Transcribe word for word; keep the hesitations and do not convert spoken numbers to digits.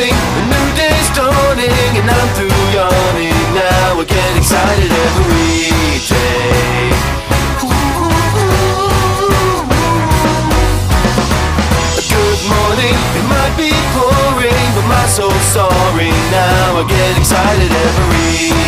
morning, a new day's dawning, and I'm through yawning now. I get excited every day. Good morning, it might be pouring, but my soul's soaring now. I get excited every